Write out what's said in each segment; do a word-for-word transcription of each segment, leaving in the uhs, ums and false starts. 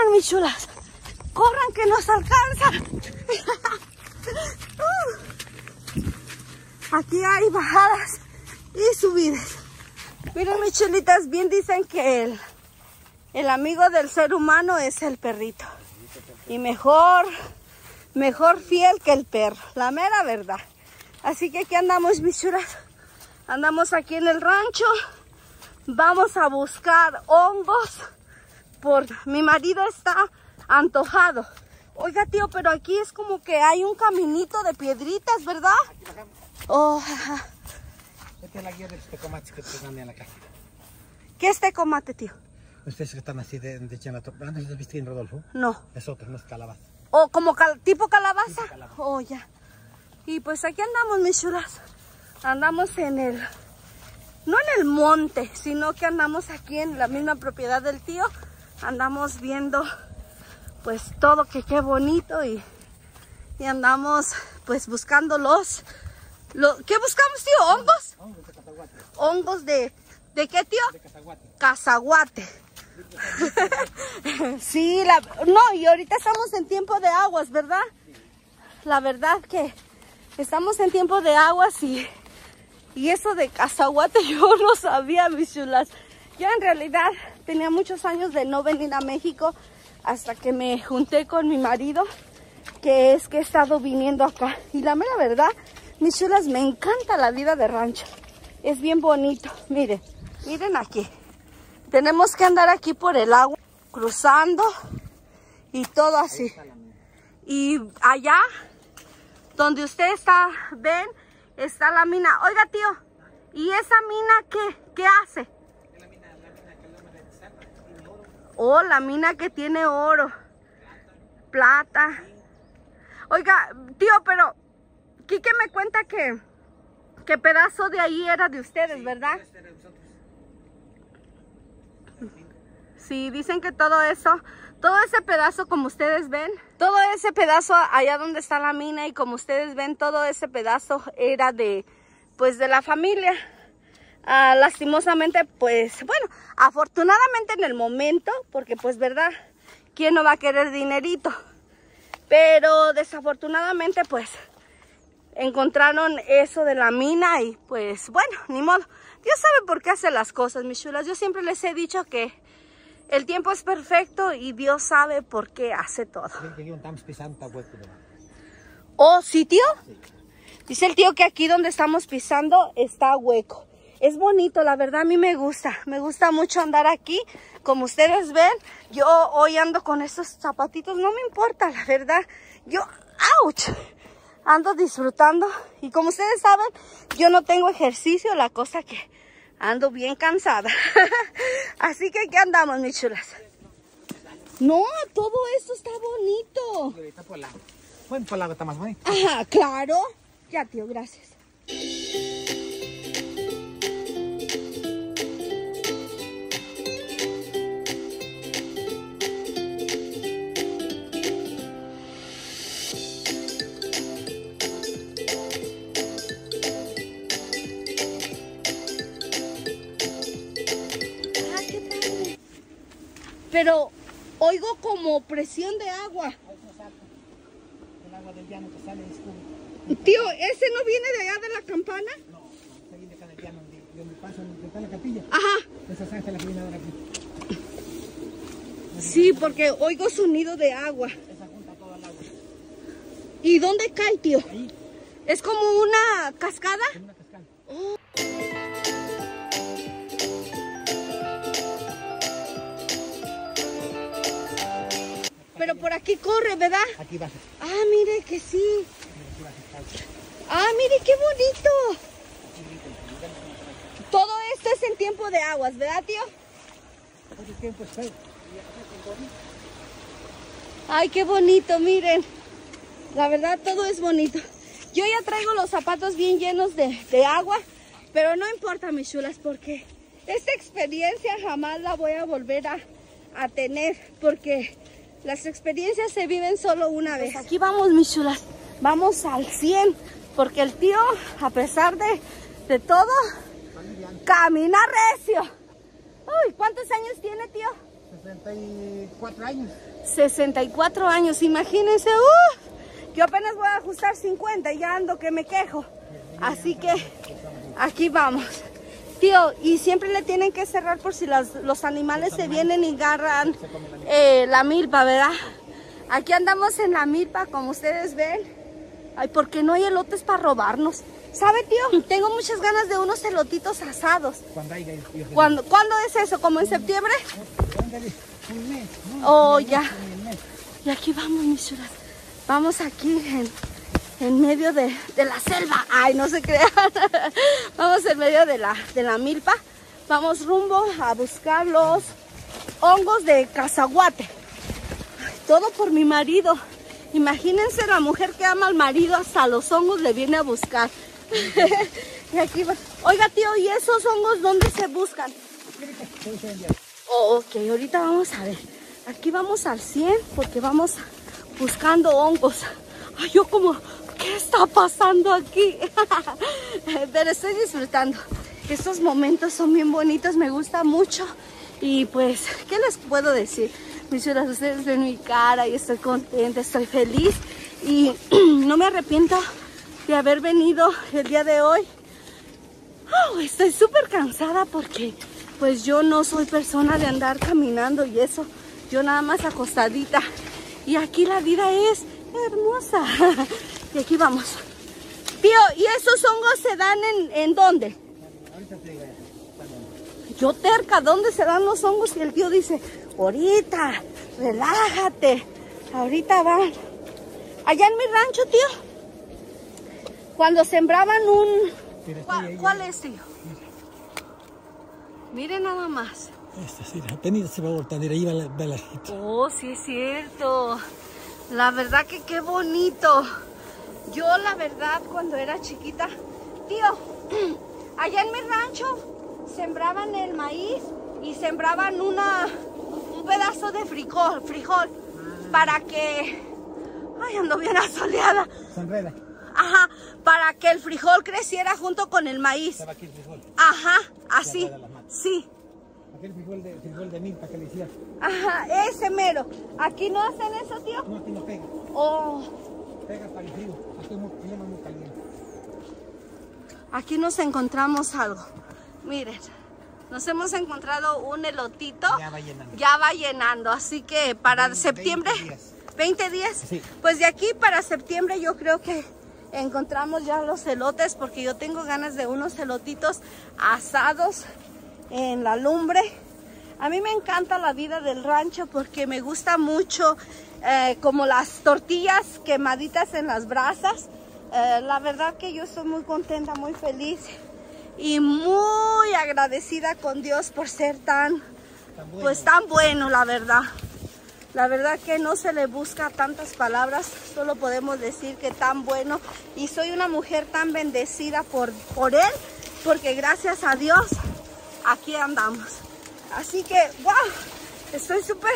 corran, mis chulas. Corran que nos alcanza. uh. Aquí hay bajadas y subidas. Miren, mis chulitas, bien dicen que el, el amigo del ser humano es el perrito. Y mejor, mejor fiel que el perro. La mera verdad. Así que aquí andamos, mis chulas. Andamos aquí en el rancho. Vamos a buscar hongos. Por mi marido está antojado. Oiga, tío, pero aquí es como que hay un caminito de piedritas, ¿verdad? Aquí bajamos. Oh, ajá. Esta es la guía de los tecomates que te dan en la casa. ¿Qué es tecomate, tío? Ustedes que están así de, de Chanato. ¿Antes los viste en Rodolfo? No. Es otro, no es calabaza. ¿O como cal tipo calabaza? Tipo calabaza. Oh, ya. Y pues aquí andamos, mis chulas. Andamos en el... No en el monte, sino que andamos aquí en la misma propiedad del tío. Andamos viendo pues todo, que qué bonito. Y, y andamos pues buscando los... Lo, ¿qué buscamos, tío? ¿Hongos? Hongos de cazaguate. ¿Hongos de... ¿De qué, tío? De cazaguate. Cazaguate. Sí, la, no, y ahorita estamos en tiempo de aguas, ¿verdad? La verdad que estamos en tiempo de aguas y, y eso de cazaguate yo no sabía, mis chulas. Yo en realidad tenía muchos años de no venir a México hasta que me junté con mi marido, que es que he estado viniendo acá. Y la mera verdad, mis chulas, me encanta la vida de rancho. Es bien bonito. Miren, miren aquí. Tenemos que andar aquí por el agua, cruzando y todo así. Y allá, donde usted está, ven, está la mina. Oiga, tío, ¿y esa mina qué? ¿Qué hace? La mina, la mina que el hombre de Santa tiene oro. Oh, la mina que tiene oro, plata. plata. Oiga, tío, pero Quique me cuenta que, que pedazo de ahí era de ustedes, sí, ¿verdad? Este era de nosotros. Sí, dicen que todo eso, todo ese pedazo como ustedes ven, todo ese pedazo allá donde está la mina y como ustedes ven, todo ese pedazo era de, pues de la familia. Ah, lastimosamente, pues, bueno, afortunadamente en el momento, porque pues, ¿verdad? ¿Quién no va a querer dinerito? Pero desafortunadamente, pues, encontraron eso de la mina y pues, bueno, ni modo. Dios sabe por qué hace las cosas, mis chulas. Yo siempre les he dicho que el tiempo es perfecto y Dios sabe por qué hace todo. ¿Oh, sí, tío? Sí. Dice el tío que aquí donde estamos pisando está hueco. Es bonito, la verdad a mí me gusta. Me gusta mucho andar aquí. Como ustedes ven, yo hoy ando con estos zapatitos. No me importa, la verdad. Yo, ¡ouch! Ando disfrutando. Y como ustedes saben, yo no tengo ejercicio. La cosa que ando bien cansada. Así que aquí andamos, mis chulas. No, todo esto está bonito. Y ahorita por el lago. Bueno, por el lago está más bonito. Ajá, claro. Ya, tío, gracias. Pero oigo como presión de agua. El agua del llano que sale es tío, ¿ese no viene de allá de la campana? No, no, se viene acá del llano, donde, donde pasa, donde está la capilla. Ajá. Esa zanja la que viene ahora aquí. Sí, porque oigo sonido de agua. Esa junta toda el agua. ¿Y dónde cae, tío? Ahí. ¿Es como una cascada? Es una cascada. Oh. Pero por aquí corre, ¿verdad? Aquí baja. Ah, mire que sí. Ah, mire qué bonito. Todo esto es en tiempo de aguas, ¿verdad, tío? Todo el tiempo es feo. Ay, qué bonito, miren. La verdad, todo es bonito. Yo ya traigo los zapatos bien llenos de, de agua, pero no importa, mis chulas, porque esta experiencia jamás la voy a volver a, a tener, porque las experiencias se viven solo una vez. Aquí vamos, mis chulas, vamos al cien, porque el tío, a pesar de, de todo, camina recio. Uy, ¿cuántos años tiene, tío? sesenta y cuatro años. sesenta y cuatro años, imagínense. Uh, yo apenas voy a ajustar cincuenta y ya ando que me quejo. Así que aquí vamos. Tío, y siempre le tienen que cerrar por si las, los animales se vienen y agarran eh, la milpa, ¿verdad? Aquí andamos en la milpa, como ustedes ven. Ay, porque no hay elotes para robarnos. ¿Sabe, tío? Tengo muchas ganas de unos elotitos asados. ¿Cuándo, ¿Cuándo es eso? ¿Como en septiembre? Un mes. Oh, ya. Y aquí vamos, mis chulas. Vamos aquí en, en medio de, de la selva. Ay, no se crean. Vamos en medio de la, de la milpa. Vamos rumbo a buscar los hongos de cacahuate. Todo por mi marido. Imagínense, la mujer que ama al marido hasta los hongos le viene a buscar. Y aquí va. Oiga, tío, ¿y esos hongos dónde se buscan? Oh, ok, ahorita vamos a ver. Aquí vamos al cien porque vamos buscando hongos. Ay, yo como, ¿qué está pasando aquí? Pero estoy disfrutando. Estos momentos son bien bonitos, me gusta mucho. Y pues, ¿qué les puedo decir? Mis chulas, ustedes ven mi cara y estoy contenta, estoy feliz. Y no me arrepiento de haber venido el día de hoy. Oh, estoy súper cansada porque pues yo no soy persona de andar caminando y eso. Yo nada más acostadita. Y aquí la vida es hermosa. Y aquí vamos. Tío, ¿y esos hongos se dan en, en dónde? Ahorita te digo. Yo terca, ¿dónde se dan los hongos? Y el tío dice, ahorita, relájate. Ahorita van. Allá en mi rancho, tío, cuando sembraban un... ¿Cuál, ¿cuál es, tío? Miren nada más. Esta sí, apenas se va a voltar, ahí va la, va la gente. Oh, sí es cierto. La verdad que qué bonito. Yo, la verdad, cuando era chiquita, tío, allá en mi rancho sembraban el maíz y sembraban una, un pedazo de frijol, frijol, ah. para que... Ay, ando bien asoleada. Se enreda. Ajá, para que el frijol creciera junto con el maíz. ¿Estaba aquí el frijol? Ajá, así, sí. Aquel frijol de, frijol de milpa que le hicieron. Ajá, ese mero. ¿Aquí no hacen eso, tío? No, aquí no pega. Oh. Pega para el frío. Aquí es muy, muy caliente. Aquí nos encontramos algo. Miren, nos hemos encontrado un elotito. Ya va llenando. Ya va llenando, así que para veinte, septiembre... veinte días. ¿veinte días? Sí. Pues de aquí para septiembre yo creo que encontramos ya los elotes, porque yo tengo ganas de unos elotitos asados en la lumbre. A mí me encanta la vida del rancho porque me gusta mucho eh, como las tortillas quemaditas en las brasas. Eh, la verdad que yo estoy muy contenta, muy feliz y muy agradecida con Dios por ser tan, tan bueno. Pues tan bueno, la verdad. La verdad que no se le busca tantas palabras, solo podemos decir que tan bueno. Y soy una mujer tan bendecida por, por él, porque gracias a Dios aquí andamos. Así que, wow, estoy súper...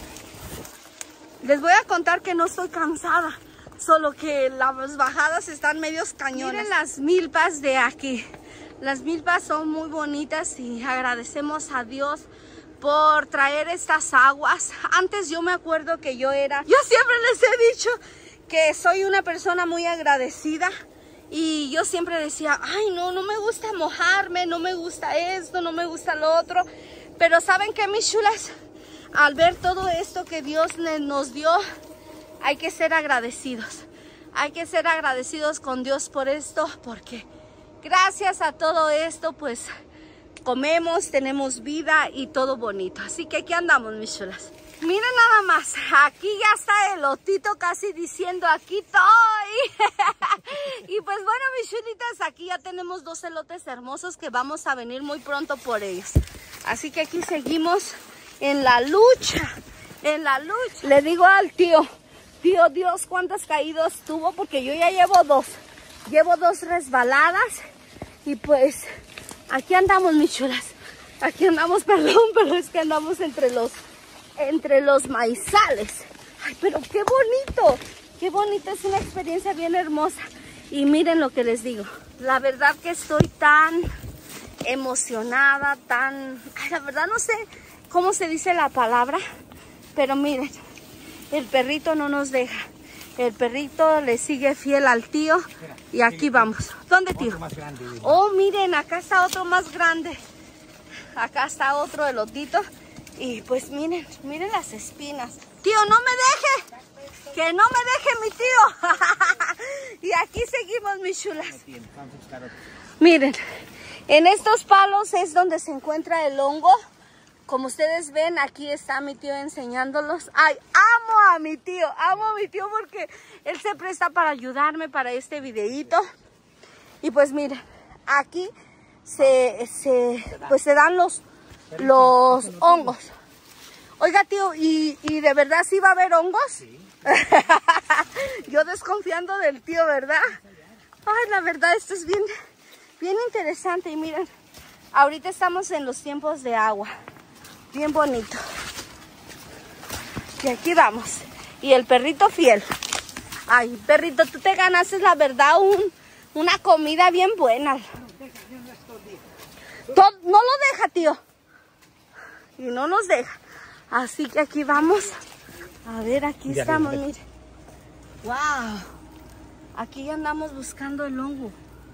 Les voy a contar que no estoy cansada, solo que las bajadas están medios cañones. Miren las milpas de aquí. Las milpas son muy bonitas y agradecemos a Dios por traer estas aguas. Antes yo me acuerdo que yo era... Yo siempre les he dicho que soy una persona muy agradecida. Y yo siempre decía, ay no, no me gusta mojarme, no me gusta esto, no me gusta lo otro. Pero ¿saben qué, mis chulas? Al ver todo esto que Dios nos dio, hay que ser agradecidos. Hay que ser agradecidos con Dios por esto, porque gracias a todo esto, pues... comemos, tenemos vida y todo bonito. Así que aquí andamos, mis chulas. Miren nada más, aquí ya está el elotito casi diciendo aquí estoy. Y pues bueno, mis chulitas, aquí ya tenemos dos elotes hermosos que vamos a venir muy pronto por ellos. Así que aquí seguimos en la lucha, en la lucha. Le digo al tío, tío, Dios, ¿cuántas caídas tuvo? Porque yo ya llevo dos. Llevo dos resbaladas y pues... aquí andamos, mis chulas. Aquí andamos, perdón, pero es que andamos entre los, entre los maizales. Ay, pero qué bonito. Qué bonito, es una experiencia bien hermosa. Y miren lo que les digo. La verdad que estoy tan emocionada, tan... Ay, la verdad no sé cómo se dice la palabra, pero miren, el perrito no nos deja. El perrito le sigue fiel al tío y aquí vamos. ¿Dónde, tío? Oh, miren, acá está otro más grande. Acá está otro elotito. Y pues miren, miren las espinas. Tío, no me deje. Que no me deje mi tío. Y aquí seguimos, mis chulas. Miren, en estos palos es donde se encuentra el hongo. Como ustedes ven, aquí está mi tío enseñándolos. Ay, amo a mi tío, amo a mi tío porque él se presta para ayudarme para este videíto. Y pues miren, aquí se, se, pues se dan los, los hongos. Oiga, tío, ¿y, y de verdad sí va a haber hongos? Sí. Yo desconfiando del tío, ¿verdad? Ay, la verdad, esto es bien, bien interesante. Y miren, ahorita estamos en los tiempos de agua. Bien bonito. Y aquí vamos. Y el perrito fiel. Ay, perrito, tú te ganaste, la verdad, un, una comida bien buena. Todo, no lo deja, tío. Y no nos deja. Así que aquí vamos. A ver, aquí estamos, mire. Wow. Aquí andamos buscando el hongo.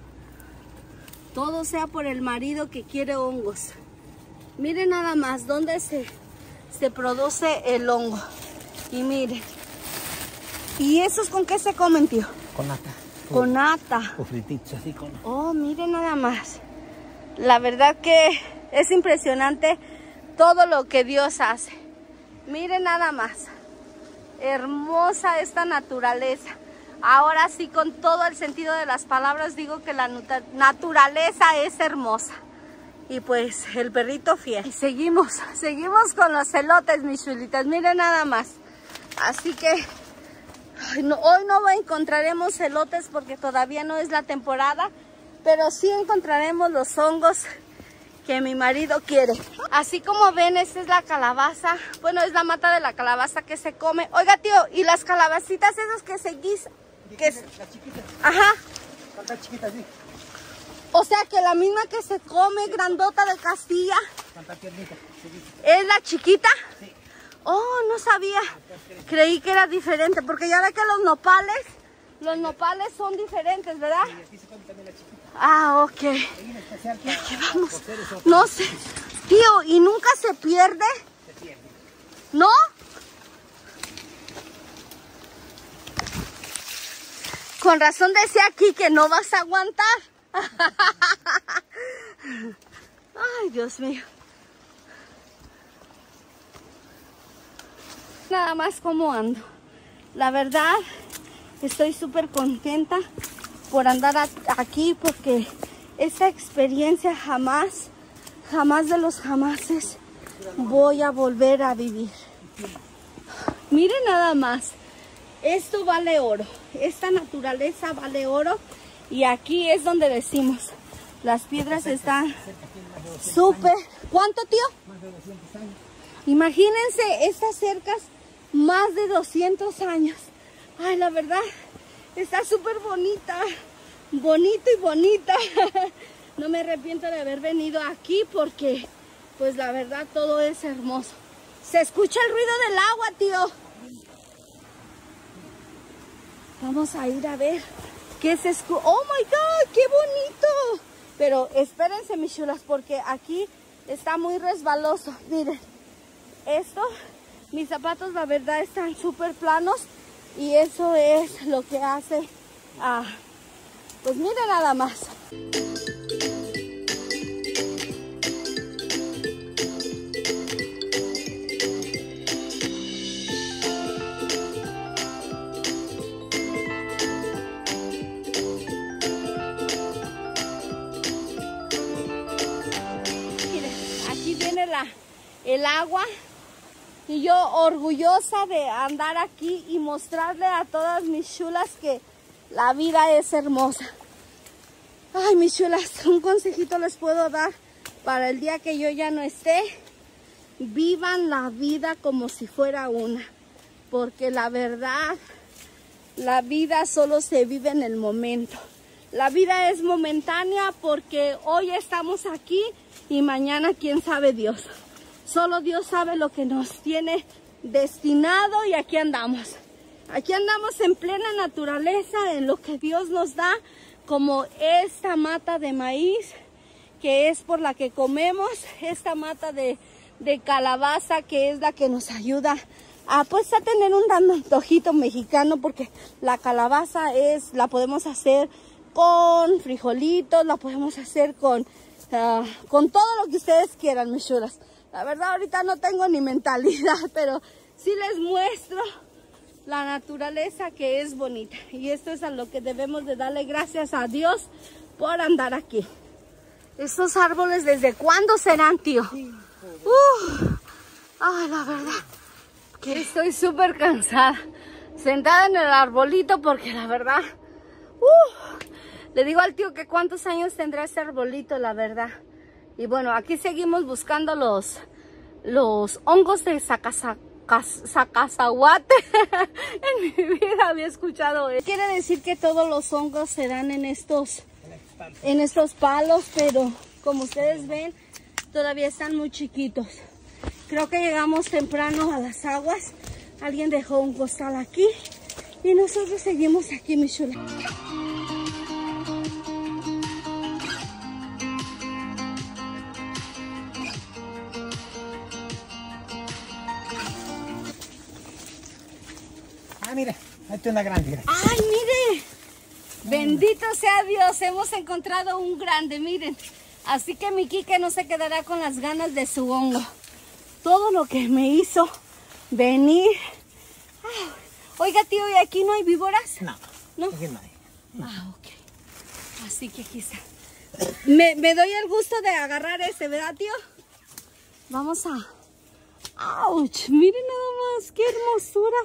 Todo sea por el marido que quiere hongos. Miren nada más dónde se, se produce el hongo. Y miren. ¿Y esos con qué se comen, tío? Con nata. Con nata. O frititos así con... Oh, miren nada más. La verdad que es impresionante todo lo que Dios hace. Miren nada más. Hermosa esta naturaleza. Ahora sí, con todo el sentido de las palabras, digo que la naturaleza es hermosa. Y pues el perrito fiel. Y seguimos, seguimos con los elotes, mis chulitas. Miren nada más. Así que ay, no, hoy no encontraremos elotes porque todavía no es la temporada. Pero sí encontraremos los hongos que mi marido quiere. Así como ven, esta es la calabaza. Bueno, es la mata de la calabaza que se come. Oiga, tío, ¿y las calabacitas esas que se guisan? Que es... La chiquita. Ajá. La chiquita, sí. O sea que la misma que se come, grandota de Castilla, ¿es la chiquita? Sí. Oh, no sabía. Creí que era diferente, porque ya ve que los nopales, los nopales son diferentes, ¿verdad? Sí, aquí se come también la chiquita. Ah, ok. Y aquí vamos. No sé. Tío, ¿y nunca se pierde? Se pierde. ¿No? Con razón decía aquí que no vas a aguantar. Ay, Dios mío. Nada más como ando. La verdad, estoy súper contenta por andar aquí porque esta experiencia jamás, jamás de los jamases voy a volver a vivir. Miren nada más. Esto vale oro. Esta naturaleza vale oro. Y aquí es donde decimos, las piedras están súper... ¿Cuánto, tío? Más de doscientos años. Imagínense estas cercas, más de doscientos años. Ay, la verdad, está súper bonita. Bonito y bonita. No me arrepiento de haber venido aquí porque, pues la verdad, todo es hermoso. Se escucha el ruido del agua, tío. Vamos a ir a ver. ¿Qué se escucha? ¡Oh, my God! ¡Qué bonito! Pero espérense, mis chulas, porque aquí está muy resbaloso. Miren, esto, mis zapatos, la verdad, están súper planos. Y eso es lo que hace... Ah, pues miren nada más. La, el agua y yo orgullosa de andar aquí y mostrarle a todas mis chulas que la vida es hermosa. Ay, mis chulas, un consejito les puedo dar para el día que yo ya no esté. Vivan la vida como si fuera una, porque la verdad, la vida solo se vive en el momento. La vida es momentánea porque hoy estamos aquí y mañana quién sabe Dios. Solo Dios sabe lo que nos tiene destinado y aquí andamos. Aquí andamos en plena naturaleza, en lo que Dios nos da, como esta mata de maíz, que es por la que comemos, esta mata de, de calabaza, que es la que nos ayuda a, pues, a tener un antojito mexicano, porque la calabaza es, la podemos hacer con frijolitos, la podemos hacer con, uh, con todo lo que ustedes quieran, mis chulas. La verdad ahorita no tengo ni mentalidad, pero sí les muestro la naturaleza, que es bonita. Y esto es a lo que debemos de darle gracias a Dios por andar aquí. Estos árboles, ¿desde cuándo serán, tío? Uh, ay, la verdad que estoy súper cansada, sentada en el arbolito, porque la verdad, uh, le digo al tío que cuántos años tendrá este arbolito, la verdad. Y bueno, aquí seguimos buscando los, los hongos de Zacasa, Zacazahuate. En mi vida había escuchado eso. Quiere decir que todos los hongos se dan en estos, en estos palos, pero como ustedes ven, todavía están muy chiquitos. Creo que llegamos temprano a las aguas. Alguien dejó un costal aquí y nosotros seguimos aquí, mi chula. Ah, mire, ahí está una grande. ¡Ay, mire! Bendito sea Dios, hemos encontrado un grande, miren. Así que mi Quique no se quedará con las ganas de su hongo. Todo lo que me hizo venir. Ah, oiga, tío, ¿y aquí no hay víboras? No, ¿no? Aquí no hay. No. Ah, ok. Así que aquí está. Me, me doy el gusto de agarrar este, ¿verdad, tío? Vamos a... ¡Auch! Miren nada más, qué hermosura.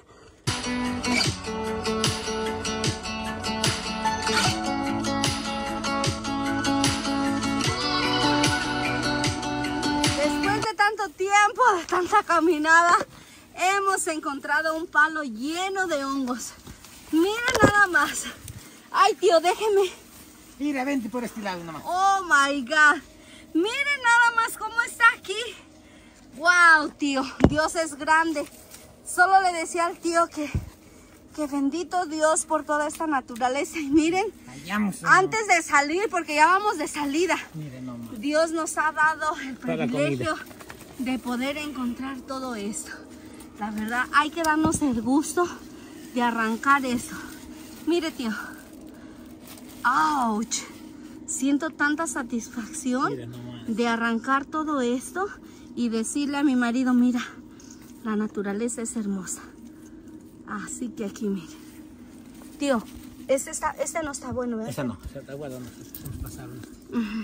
Después de tanto tiempo, de tanta caminada, hemos encontrado un palo lleno de hongos. Miren nada más. Ay, tío, déjeme. Mira, vente por este lado nomás. Oh my God. Miren nada más cómo está aquí. Wow, tío, Dios es grande. Solo le decía al tío que, que bendito Dios por toda esta naturaleza. Y miren, Hallamos, antes de salir, porque ya vamos de salida, miren nomás, Dios nos ha dado el toda privilegio de poder encontrar todo esto. La verdad, hay que darnos el gusto de arrancar eso. Mire, tío. ¡Auch! Siento tanta satisfacción de arrancar todo esto y decirle a mi marido, mira, la naturaleza es hermosa. Así que aquí, mire. Tío, este, está, este no está bueno, ¿verdad? Esa no, esa está buena, vamos a pasar una. Uh-huh.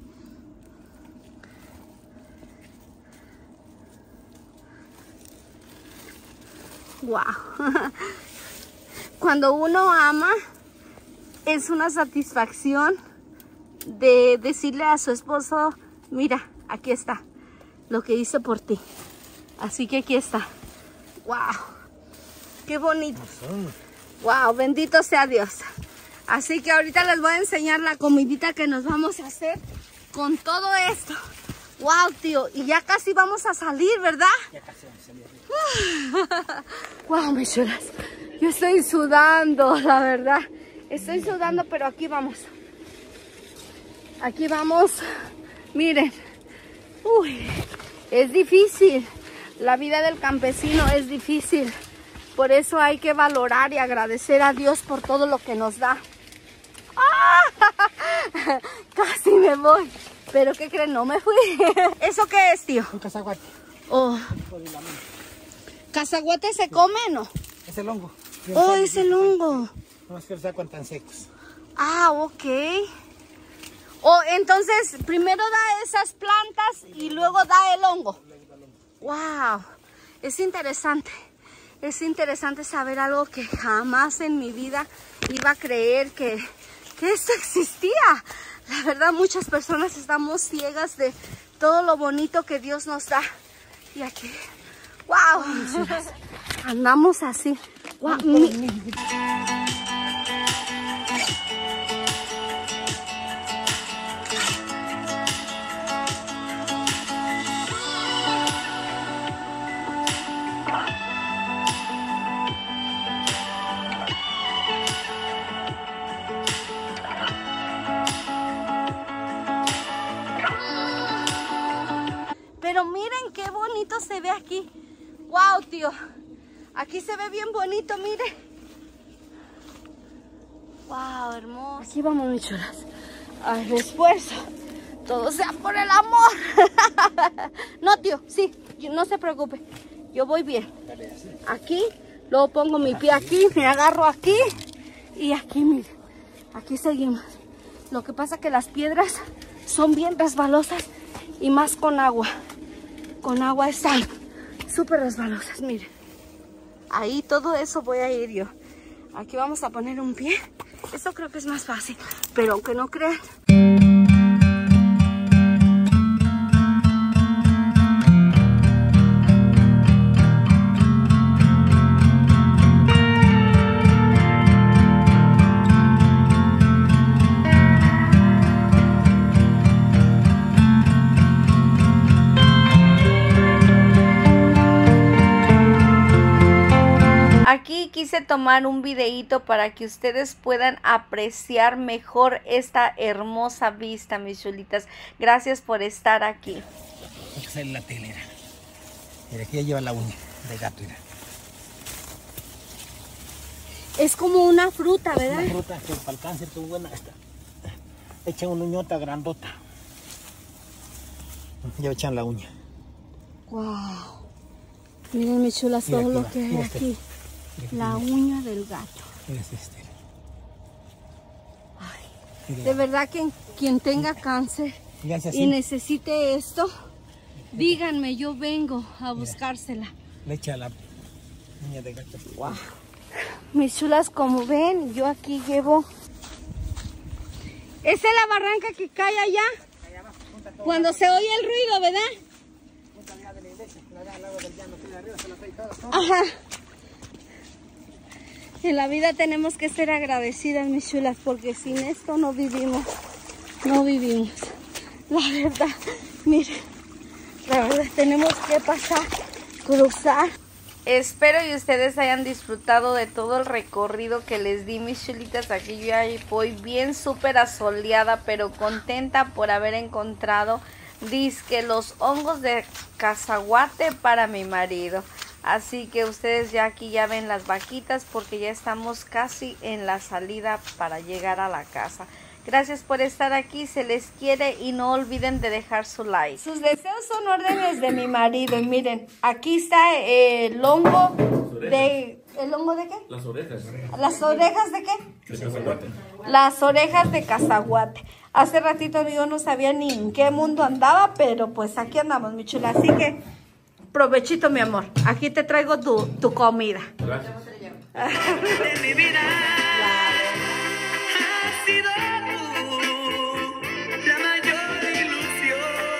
Wow. Cuando uno ama, es una satisfacción de decirle a su esposo, mira, aquí está lo que hice por ti. Así que aquí está. Wow. Qué bonito. Wow, bendito sea Dios. Así que ahorita les voy a enseñar la comidita que nos vamos a hacer con todo esto. Wow, tío, y ya casi vamos a salir, ¿verdad? Ya casi vamos a salir. Wow, mis chulas. Yo estoy sudando, la verdad. Estoy sudando, pero aquí vamos. Aquí vamos. Miren. Uy, es difícil. La vida del campesino es difícil. Por eso hay que valorar y agradecer a Dios por todo lo que nos da. ¡Ah! Casi me voy. Pero ¿qué creen? No me fui. ¿Eso qué es, tío? Un cazaguate. Oh. ¿Cazaguate se come o no? Es el hongo. Oh, es el hongo. No es que los sacan tan secos. Ah, ok. Oh, entonces primero da esas plantas y luego da el hongo. Wow, es interesante. Es interesante saber algo que jamás en mi vida iba a creer que, que esto existía. La verdad, muchas personas estamos ciegas de todo lo bonito que Dios nos da. Y aquí, wow, andamos así. Wow, mi... aquí. Wow, tío. Aquí se ve bien bonito, mire. Wow, hermoso. Aquí vamos, mis chulas. Al esfuerzo. Todo sea por el amor. No, tío, sí, no se preocupe. Yo voy bien. Aquí, luego pongo mi pie aquí, me agarro aquí. Y aquí, mire. Aquí seguimos. Lo que pasa es que las piedras son bien resbalosas y más con agua. Con agua están súper resbalosas, miren. Ahí todo eso voy a ir yo. Aquí vamos a poner un pie. Eso creo que es más fácil, pero aunque no crean. Aquí quise tomar un videíto para que ustedes puedan apreciar mejor esta hermosa vista, mis chulitas. Gracias por estar aquí. Esta es la telera. Mira, aquí ya lleva la uña de gato. Mira. Es como una fruta, ¿verdad? Una fruta que para el cáncer es buena. Esta. Echa una uñota grandota. Ya echan la uña. Wow. Miren, mis chulas, todo lo que hay aquí. La uña del gato. Este. Ay, de verdad que quien tenga cáncer y necesite esto, díganme, yo vengo a buscársela. Le echa la uña de gato. Wow. Mis chulas, como ven, yo aquí llevo. Esa es la barranca que cae allá. Cuando se oye el ruido, ¿verdad? Ajá. En la vida tenemos que ser agradecidas, mis chulas, porque sin esto no vivimos, no vivimos. La verdad, miren, la verdad tenemos que pasar, cruzar. Espero y ustedes hayan disfrutado de todo el recorrido que les di, mis chulitas. Aquí yo ya voy bien súper asoleada, pero contenta por haber encontrado, dizque, los hongos de cacahuate para mi marido. Así que ustedes ya aquí ya ven las vaquitas porque ya estamos casi en la salida para llegar a la casa. Gracias por estar aquí, se les quiere y no olviden de dejar su like. Sus deseos son órdenes de mi marido y miren, aquí está el hongo de... ¿El hongo de qué? Las orejas. ¿Las orejas de qué? De cacahuate. Las orejas de cacahuate. Hace ratito yo no sabía ni en qué mundo andaba, pero pues aquí andamos, mi chula. Así que... provechito, mi amor. Aquí te traigo tu, tu comida. Gracias. De mi vida.